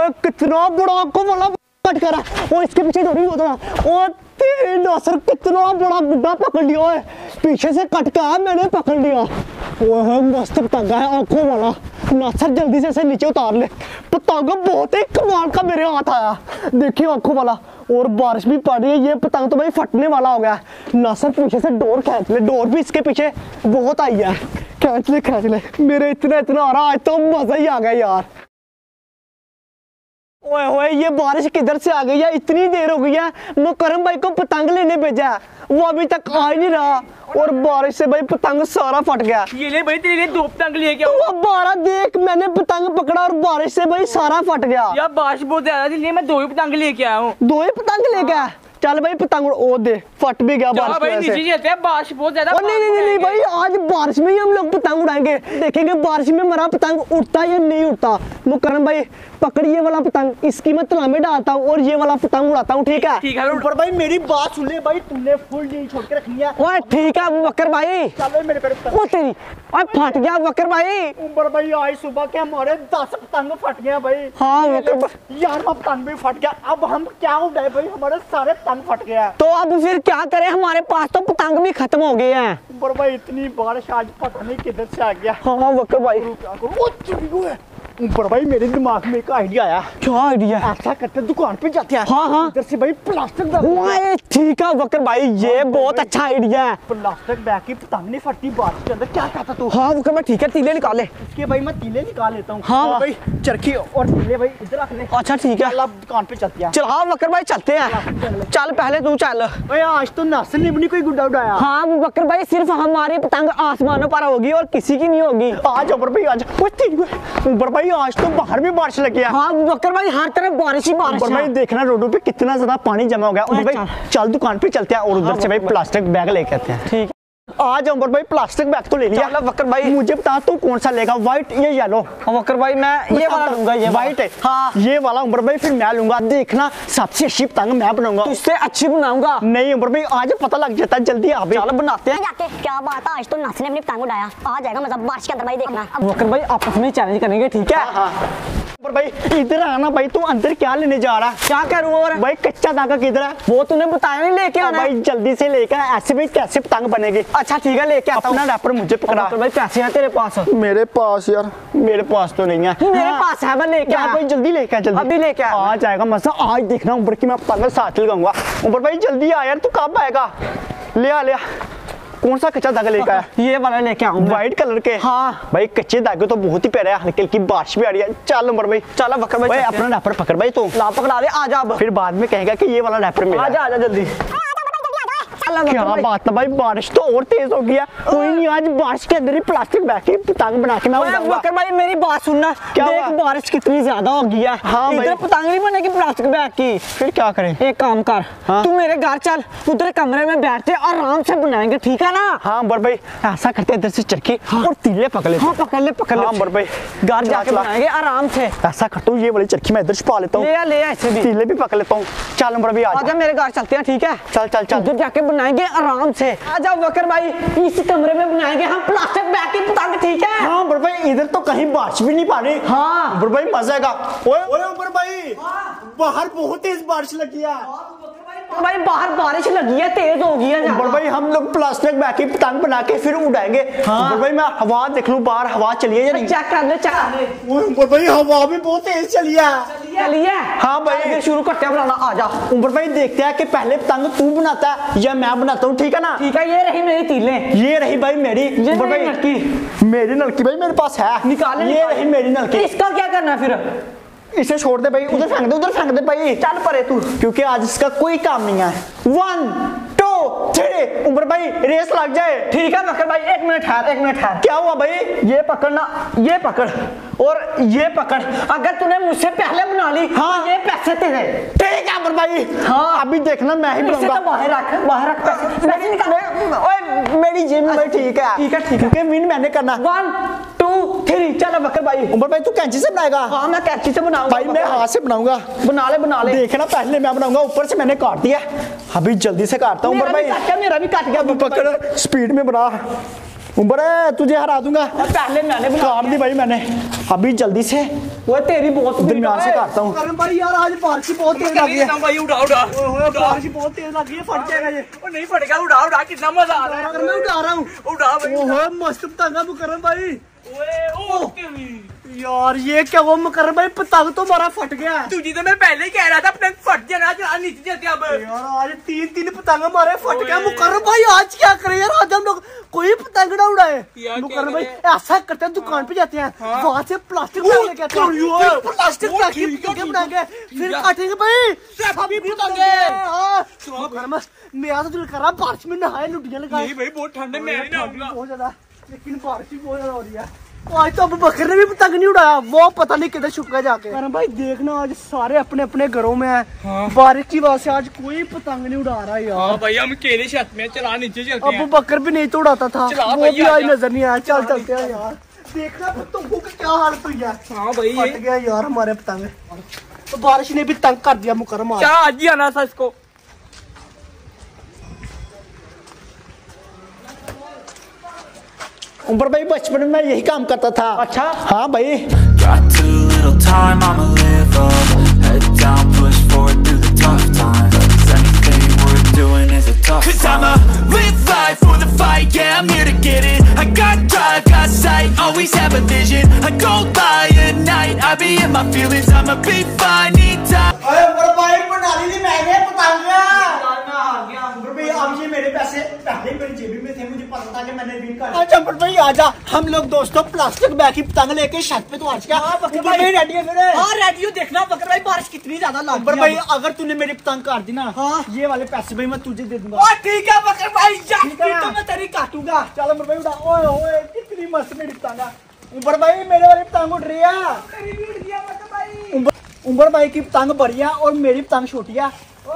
ओए कितना बड़ा को वाला कट करा। ओ इसके पीछे दौड़ी होता ओ तीन नासर कितना बड़ा गुड्डा पकड़ लिया है, पीछे से कट का मैंने पकड़ लिया। ओह मस्त पतंग है आंखों वाला। नासर जल्दी से इसे नीचे उतार ले। पतंग बहुत ही कमाल का मेरे हाथ आया, देखिए आंखों वाला। और बारिश भी पड़ रही है, ये पतंग तो भाई फटने वाला हो गया। नासर पीछे से डोर खींच ले, डोर भी इसके पीछे बहुत आई है। खींच ले मेरे इतना आ रहा, आज तो मजा ही आ गया यार। ओए ओए ये बारिश किधर से आ गई है, इतनी देर हो गई है। मुकरम भाई को पतंग लेने भेजा है, वो अभी तक आ ही नहीं रहा। और बारिश से भाई पतंग सारा फट गया। ये ले भाई तेरे लिए 2 पतंग लेके आओ। वो बारह देख मैंने पतंग पकड़ा और बारिश से भाई सारा फट गया। यार बारिश बहुत ज्यादा थी, मैं 2 ही पतंग लेके आया हूँ। 2 ही पतंग लेके आया? चल भाई पतंग ओ दे, फट भी गया बारिश भाई नीचे चलते हैं, बारिश बहुत ज्यादा। नहीं भाई आज बारिश में ही हम लोग पतंग उड़ाएंगे, देखेंगे बारिश में हमारा पतंग उड़ता या नहीं उड़ता। मुकरम भाई पकड़ ये वाला पतंग, इसकी मैं तला में डालता हूँ और ये वाला पतंग उड़ाता हूँ, ठीक है? ठीक है ऊपर भाई मेरी बात सुन ले भाई, तूने फुल नहीं छोड़ के रखनी है। ओए ठीक है बकर भाई, चलो मेरे पे ओ तेरी ओए फट गया बकर भाई। ऊपर भाई आज सुबह के हमारे 10 पतंग फट गए भाई। हाँ बकर यार पतंग भी फट गया, अब हम क्या उड़ाए भाई, हमारे सारे पतंग फट गया। तो अब फिर क्या करें, हमारे पास तो पतंग भी खत्म हो गए हैं। ऊपर भाई इतनी बारिश आज पता नहीं किधर से आ गया। हाँ बकर भाई ऊपर भाई मेरे दिमाग में एक आइडिया आया। क्या आइडिया? ऐसा करते दुकान पे जाते हैं। हाँ इधर से भाई प्लास्टिक ठीक है बकर भाई, ये बहुत अच्छा आइडिया है। प्लास्टिक बैग की पतंग नहीं फटती बारिश के अंदर, क्या कहता तू? हाँ बकर भाई ठीक है, तीले निकाले। इसके भाई मैं तीले निकाल लेता हूँ। हाँ भाई चरखी और तीले भाई इधर रख ले। अच्छा ठीक है, अब दुकान पे चलते हैं। चल हाँ बकर भाई चलते हैं। चल पहले तू चल। भाई आज तो नासिर ने भी नहीं कोई गुड्डा उड़ाया। हाँ बकर भाई सिर्फ हमारी पतंग आसमानों पर होगी और किसी की नहीं होगी। आज ऊपर भाई आज ऊपर भाई आज तो बाहर भी बारिश लगी है। हाँ बकर भाई हर तरफ बारिश ही बारिश है। भाई देखना रोडों पे कितना ज्यादा पानी जमा हो गया। भाई चल दुकान पे चलते हैं और उधर से भाई प्लास्टिक बैग लेके आते हैं। ठीक आज अंबर भाई प्लास्टिक बैग तो ले लिया। चलो बकर भाई मुझे बता तू कौन सा लेगा, व्हाइट या येलो? बकर भाई मैं ये वाला लूंगा। ये व्हाइट है? हाँ ये वाला अंबर भाई फिर मैं लूंगा। देखना सबसे अच्छी पतंग मैं बनाऊंगा। तुझसे अच्छी बनाऊंगा। नहीं अंबर भाई आज पता लग जाता है, जल्दी आ चलो बनाते हैं। जाके क्या बात है, आज तो नासिर ने अपनी पतंग उड़ाया, आ जाएगा मतलब बारिश के अंदर भाई देखना। बकर भाई आपस में चैलेंज करेंगे, ठीक है? हाँ भाई इधर आना भाई, तू अंदर क्या लेने जा रहा? क्या करूँ और भाई कच्चा धागा किधर है? वो तूने बताया नहीं, लेके आना। भाई जल्दी से लेकर, ऐसे भी कैसे पतंग बनेगी? अच्छा ठीक है लेके आता हूँ। अपना रैपर मुझे पकड़ा। भाई पैसे हैं तेरे पास? मेरे पास यार, मेरे पास तो नहीं है। मेरे पास है, मैं लेके आया। भाई जल्दी लेके आ, जल्दी अभी लेके आ जाएगा मजा। आज देखना ऊपर की मैं पतंग साथ लगाऊंगा। ऊपर भाई जल्दी आ यार, तू कब आएगा? ले आ कौन सा कच्चा धागा लेकर आया? ये वाला लेके आऊँ, व्हाइट कलर के। हाँ भाई कच्चे धागे तो बहुत ही प्यारे हैं, हल्की हल्की बारिश भी आ रही है। चल उमर भाई चलो बकर भाई अपना रैपर पकड़ भाई, तू ला पकड़ा दे। आजा अब, फिर बाद में कहेगा कि ये वाला रैपर मिला। आजा जल्दी। क्या बात है भाई, बारिश तो और तेज हो गया। कोई नहीं, आज बारिश के अंदर ही प्लास्टिक बैग की पतंग बना के मैं उड़ाऊंगा। बकर भाई मेरी बात सुनना, देख बारिश कितनी ज्यादा हो गई है। हाँ इधर पतंग नहीं बनेगी प्लास्टिक बैग की। फिर क्या करें? एक काम कर, तू मेरे घर चल, उधर कमरे में बैठते आराम से बनाएंगे, ठीक है ना? हाँ अंबर भाई ऐसा करते इधर से चरखी और तीले पकड़ ले। हाँ पकड़ ले अंबर भाई घर जाके बनाएंगे आराम से। ऐसा करता हूँ, ये वाली चरखी मैं इधर छुपा लेता हूँ, ले ऐसे भी तीले भी पकड़ लेता हूँ। चल अंबर भाई आजा मेरे घर चलते हैं, ठीक है? चल उधर जाके बनाएंगे आराम से। आजा बकर भाई, इस कमरे में बनाएंगे हम प्लास्टिक बैग की पतंग, ठीक है? हाँ अंबर भाई इधर तो कहीं बारिश भी नहीं पा रही। हाँ अंबर भाई मजा आएगा। ओए अंबर भाई बाहर बहुत तेज बारिश लगी है। भाई बाहर बारिश लगी है, तेज हो गई है। अंबर भाई हम लोग प्लास्टिक बैग की पतंग बना के फिर उड़ाएंगे। अंबर भाई मैं हवा देख लूं, बाहर हवा चली है या नहीं? चेक कर ले, चेक कर ले। अंबर भाई हवा भी बहुत तेज चली है। हाँ भाई फिर शुरू करते हैं बनाना। आजा अंबर भाई देखते हैं कि पहले पतंग तू बनाता है या मैं बनाता हूँ, ठीक है ना? ठीक है, ये रही मेरी तीले। ये रही भाई मेरी नलकी। मेरी नलकी भाई मेरे पास है, निकाल। ये रही मेरी नलकी। इसका क्या करना है फिर? इसे छोड़ दे भाई, उधर फेंक दे भाई। चल परे तू, क्योंकि आज इसका कोई काम नहीं है। 1 2 3 उमर भाई रेस लग जाए। ठीक है बकर भाई, एक मिनट ठहर। क्या हुआ भाई? ये पकड़ना, ये पकड़ और ये पकड़। अगर तूने मुझसे पहले बना ली, हाँ ये पैसे तेरे। ठीक है उमर भाई। हाँ अभी देखना मैं ही बनाऊंगा। तो बाहर रख पैसे निकाल। ओए मेरी जेब में भाई ठीक है क्योंकि विन मैंने करना। 1 2 3 चलो बकर भाई। उमर भाई तू कैंची से बनाएगा? हाँ मैं कैंची से बनाऊंगा भाई, मैं हाथ से बनाऊंगा। बना ले। देखना पहले मैं बनाऊंगा, ऊपर से मैंने काट दिया, अभी जल्दी से काटता हूँ। मेरा भी कट गया। पकड़ स्पीड में बना। उम्र तुझे हरा दूंगा। पहले मैंने काट दी भाई मैंने, अभी जल्दी से वो तेरी बहुत दरमियान से काटता हूँ। करम भाई यार आज बारिश बहुत तेज लगी है भाई उड़ा उड़ा बारिश बहुत तेज लगी है, फट जाएगा ये। ओ नहीं फटेगा, उड़ा उड़ा कितना मजा आ रहा है। मैं उठा रहा हूँ। उड़ा भाई ओहो मस्त पतंगा मुकर्रम भाई। ओए ओ केवी यार ये क्या वो मुकर्रम भाई पतंग तो हमारा फट गया। तुझे तो मैं पहले ही कह रहा था अपने फट जाना, नीचे जाते अब। यार आज तीन पतंग हमारे फट गया। मुकर्रम भाई आज क्या करें यार, आज हम लोग कोई पतंग ना उड़ाए। मुकर्रम भाई ऐसा करते हैं, दुकान पे जाते हैं वहाँ से प्लास्टिक लेके आते हैं, प्लास्टिक बनाएंगे फिर काटेंगे भाई सभी पतंगे। मुकर्रम मेरा तो दिल कर रहा बारिश में नहाए लुटियां लगाए। नहीं भाई बहुत ठंड है, मैं नहीं नहाऊंगा। बहुत ज्यादा, लेकिन बारिश भी बहुत ज्यादा हो रही है। आज तो अबू बकर ने भी पतंग नहीं उड़ाया, वो पता नहीं किधर छुप गया जाके। करम भाई देखना आज सारे अपने अपने घरों में है। बारिश की वजह से आज कोई पतंग नहीं उड़ा रहा यार। हाँ भाई हम केले छत में चला, नीचे चलते अबू हैं। बकर भी नहीं तो उड़ाता था, चला वो भाई, भी आज आजा। नजर नहीं आया। चल चलते हैं यार, देखना पतंगों का क्या हाल हुई है। हाँ भाई फट गया यार हमारे पतंग, तो बारिश ने भी तंग कर दिया मुकर्रम आज। क्या आज ही आना था इसको। उम्र भाई बचपन में मैं यही काम करता था। अच्छा हाँ भाई। Got too little time, I'ma live up. Head down, push forward through the tough times. 'Cause anything worth doing is a tough. 'Cause I'ma live life for the fight, yeah, I'm here to get it. I got drive, got sight, always have a vision. I go by at night, I be in my feelings, I'ma be fine, need time. अरे उम्र भाई बनाली थी मैंने पतंग अब ये मेरे पैसे पहले मेरी जेबी में थे, मुझे पता था कि मैंने विन कर। अच्छा अंबर भाई आजा, हम लोग दोस्तों प्लास्टिक बैग की पतंग लेके छत पे तो आज क्या बकर भाई रेडी है मेरे। हाँ रेडी हो, देखना बकर भाई बारिश कितनी ज्यादा लग रही है। भाई अगर तूने मेरी पतंग काट दी ना, हाँ ये वाले पैसे भाई मैं तुझे दे दूंगा। ठीक है बकर भाई, तो मैं तेरी काटूंगा। चल अंबर भाई उड़ा, ओए ओए कितनी मस्त मेरी पतंग है। उम्र भाई मेरे वाली पतंग उड़ रही है। उम्र भाई की पतंग बड़ी है और मेरी पतंग छोटी है।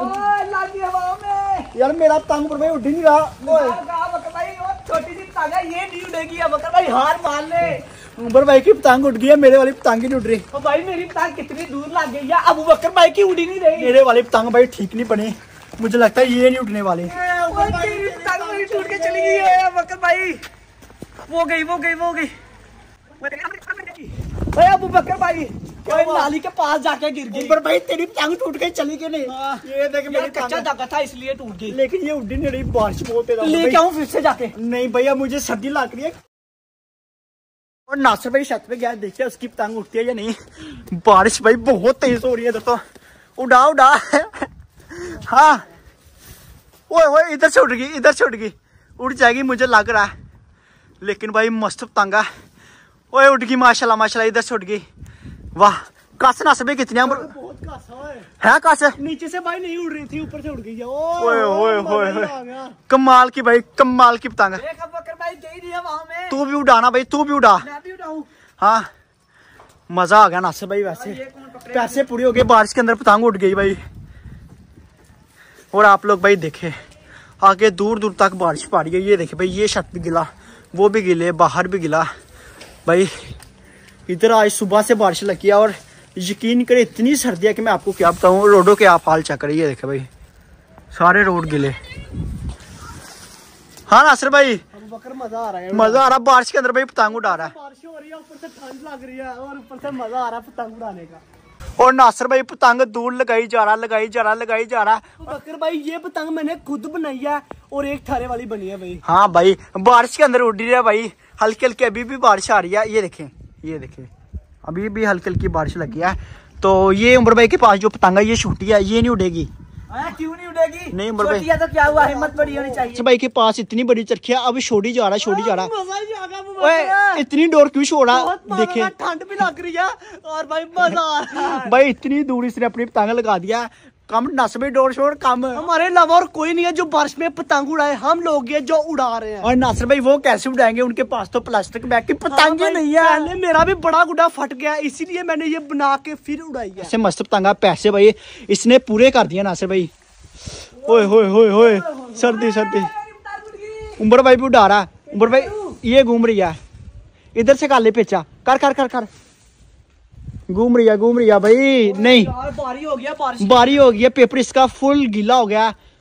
यार मेरा पतंग पर भाई उड़ नहीं रहा। छोटी सी पतंग है, ये नहीं उड़ेगी। भाई हार मान ले। उमर भाई की पतंग उड़ गई है, मेरे वाली पतंग ही नहीं उड़ रही। तो भाई मेरी पतंग कितनी दूर लग गई है, अबू बकर भाई की उड़ी नहीं रही। मेरे वाली पतंग भाई ठीक नहीं बनी, मुझे लगता है ये नहीं उड़ने वाली। पतंग मेरी टूट के चली गई है बकर भाई। वो गई। अबू बकर भाई नाली के पास जाके गिर गई। उमर भाई तेरी पतंग टूट गई, चली गई नहीं। ये देख मेरी कच्चा जगह था इसलिए टूट गई, लेकिन ये उड़ी नहीं रही, बारिश बहुत तेज। लेके आऊं फिर से जाके? नहीं भैया मुझे सर्दी लग रही है। और नासिर भाई छत पे गया, देखिए उसकी पतंग उठती है या नहीं। बारिश भाई बहुत तेज हो रही है, तो उड़ा हाँ ओए इधर से उड़ गई, उड़ जाएगी मुझे लग रहा है। लेकिन भाई मस्त पतंग है। ओए उड़ गई माशाल्लाह, इधर से उड़ गई। वाह कास नासिर भाई कितनी बहुत है कास। नीचे से भाई नहीं उड़ रही थी, ऊपर से उड़ गई है। ओए कमाल की भाई, कमाल की पतंग है। तू भी उड़ाना भाई, तू भी उड़ा। हाँ मजा आ गया नासिर भाई, वैसे पैसे पूरे हो गए, बारिश के अंदर पतंग उड़ गई भाई। और आप लोग भाई देखे आगे दूर दूर तक बारिश पा रही है। ये देखे भाई, ये छत भी गिला, वो भी गिले, बाहर भी गिला भाई। इधर आज सुबह से बारिश लगी है और यकीन करे इतनी सर्दी है कि मैं आपको क्या बताऊं। रोडों के आप हाल चेक करिए, देखे भाई सारे रोड गिले। हाँ नासिर भाई मजा आ रहा है बारिश के अंदर भाई, पतंग उड़ा रहा है। बारिश हो रही है, ऊपर से ठंड लग रही है और ऊपर से मजा आ रहा है पतंग उड़ाने का। और नासिर भाई पतंग दूर लगाई जा रहा। बकर भाई ये पतंग मैंने खुद बनाई है और एक थारे वाली बनी है भाई। हाँ भाई बारिश के अंदर उड़ रही है भाई, हल्की हल्की अभी भी बारिश आ रही है। ये देखें अभी भी हल्की हल्की बारिश लगी है। तो ये उमर भाई के पास जो पतंग है ये छोटी है, ये नहीं उड़ेगी। क्यों नहीं उड़ेगी? नहीं उमर भाई तो क्या हुआ, हिम्मत बड़ी होनी चाहिए। भाई के पास इतनी बड़ी चरखी है, अब छोड़ी जा रहा है। इतनी डोर क्यों छोड़ा? देखे ठंड भी लग रही है और भाई मजा आ रहा है। भाई इतनी दूर इसने अपनी पतंग लगा दिया। कम नस में डोर शोर कम, हमारे अलावा और कोई नहीं है जो बारिश में पतंग उड़ाए, हम लोग ये जो उड़ा रहे हैं। और नासिर भाई वो कैसे उड़ाएंगे, उनके पास तो प्लास्टिक बैग की पतंग नहीं है। पहले मेरा भी बड़ा गुड्डा फट गया, इसीलिए मैंने ये बना के फिर उड़ाई है। ऐसे मस्त पतंगा पैसे भाई इसने पूरे कर दिया नासिर भाई। ओए सर्दी उमर भाई भी उड़ा रहा है। उमर भाई ये घूम रही है, इधर से काले पेचा कर घूम रही है भाई। नहीं बारी हो गया, पेपर इसका फुल गीला हो गया,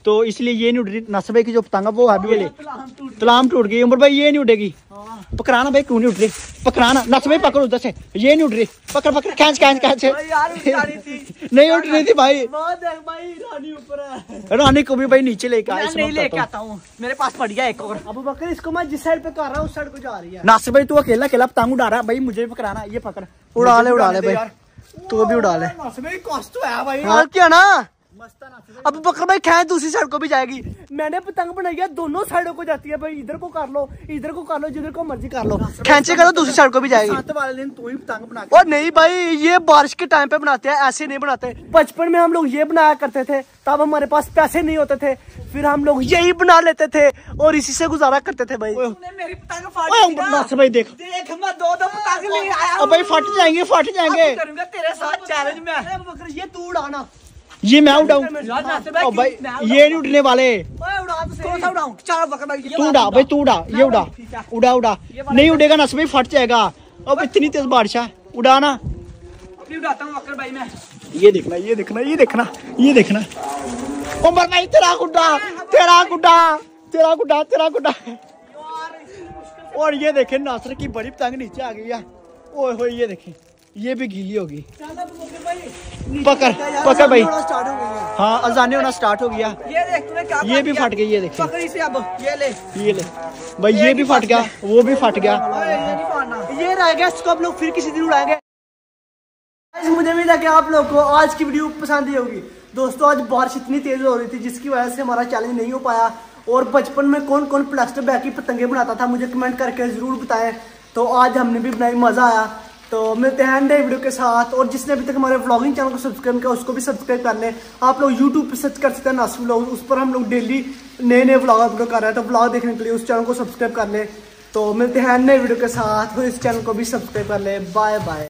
तो इसलिए ये नहीं उड़ रही। नासिर भाई की जो पतंग है वो अभी ले तलाम टूट गई। उमर भाई ये नहीं उड़ेगी, पकड़ाना भाई, क्यों नहीं उड़ रही, पकड़ाना। नासिर भाई पकड़ उधर से, ये नहीं उड़ रही, पकड़ पकड़, खींच खींच खींच। नहीं उड़ रही थी भाई, रानी ऊपर है। रानी को भी भाई नीचे लेके आया। नहीं लेके आता हूँ, मेरे पास पड़ गया एक और। अबू बकर इसको मैं जिस साइड पे कर रहा हूँ उस साइड को जा रही है। नासिर भाई तू अकेला अकेला पतंग उड़ा रहा है भाई, मुझे भी पकड़ाना। ये पकड़, उड़ा ले भाई, तू भी उड़ा ले। नासिर भाई कॉस्ट तो है भाई। हाँ क्या ना, अब बकर भाई खैर दूसरी साइड को भी जाएगी। मैंने पतंग बनाई है, दोनों साइडों को जाती है भाई, इधर को कर लो, इधर को कर लो, जिधर को मर्जी कर लो, खींचे करो दूसरी साइड को भी जाएगी। साथ वाले दिन तू ही पतंग बना। और नहीं भाई, ये बारिश के टाइम पे बनाते हैं, ऐसे नहीं बनाते। बचपन में हम लोग ये बनाया करते थे, तब हमारे पास पैसे नहीं होते थे, फिर हम लोग यही बना लेते थे और इसी से गुजारा करते थे भाई। मेरी पतंग फाड़ नासिर भाई देख मैं दो पतंग ले आया। अब भाई फट जाएंगे, फट जाएंगे। करूंगा तेरे साथ चैलेंज में। ये तू उड़ाना, ये मैं उड़ाऊं? भाई भाई ये नहीं उड़ने वाले। कौन सा उड़ाऊं? चलो बकर भाई तू उड़ा भाई, तू उड़ा, ये उड़ा उड़ा उड़ा। नहीं उड़ेगा नासिर भाई, फट जाएगा। अब इतनी तेज बारिश है, उड़ाना। अभी उड़ाता हूँ बकर भाई मैं। ये देखना, ये देखना, ये देखना, ये देखना। उमर भाई तेरा गुड्डा, तेरा गुड्डा, तेरा गुड्डा, तेरा गुड्डा। और ये देखे नासिर की बड़ी पतंग नीचे आ गई है। ओए होए ये देखे, ये भी गीली होगी। पकड़ पकड़ भाई, स्टार्ट हो गई है। हाँ अजाने होना स्टार्ट हो गया। ये देख तूने क्या ये भी फट गई, ये देखिए, पकड़ इसे अब। ये ले ये ले भाई, ये भी फट गया, वो भी फट गया। ये नहीं फाड़ना। ये रह गया, इसको हम लोग फिर किसी दिन उड़ाएंगे। मुझे उम्मीद है कि आप लोगों को आज की वीडियो पसंद ही होगी। दोस्तों आज बारिश इतनी तेज हो रही थी जिसकी वजह से हमारा चैलेंज नहीं हो पाया। और बचपन में कौन कौन प्लास्टिक बैग की पतंगे बनाता था मुझे कमेंट करके जरूर बताएं। तो आज हमने भी बनाई, मजा आया। तो मिलते हैं नए वीडियो के साथ। और जिसने अभी तक हमारे व्लॉगिंग चैनल को सब्सक्राइब किया उसको भी सब्सक्राइब कर लें। आप लोग यूट्यूब पे सर्च कर सकते हैं नासिर व्लॉग, उस पर हम लोग डेली नए नए व्लॉग अपलोड कर रहे हैं। तो व्लॉग देखने के लिए उस चैनल को सब्सक्राइब कर लें। तो मिलते हैं नए वीडियो के साथ, तो इस चैनल को भी सब्सक्राइब कर लें। Bye bye.